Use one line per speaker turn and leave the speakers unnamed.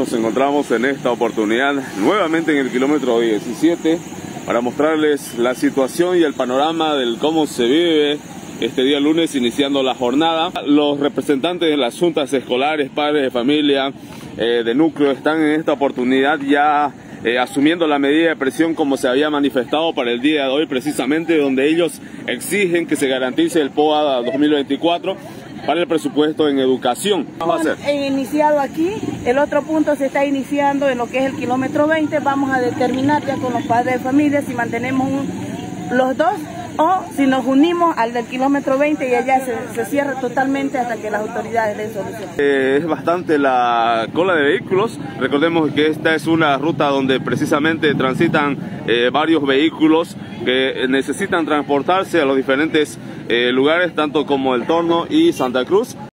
nos encontramos en esta oportunidad nuevamente en el kilómetro 17 para mostrarles la situación y el panorama del cómo se vive este día lunes iniciando la jornada. Los representantes de las juntas escolares, padres de familia, de núcleo, están en esta oportunidad ya asumiendo la medida de presión como se había manifestado para el día de hoy, precisamente donde ellos exigen que se garantice el POA 2024 para el presupuesto en educación. Vamos a hacer.
He iniciado aquí, el otro punto se está iniciando en lo que es el kilómetro 20, vamos a determinar ya con los padres de familia si mantenemos los dos o si nos unimos al del kilómetro 20 y allá se cierra totalmente hasta que las autoridades den solución.
Es bastante la cola de vehículos. Recordemos que esta es una ruta donde precisamente transitan varios vehículos que necesitan transportarse a los diferentes lugares, tanto como El Torno y Santa Cruz.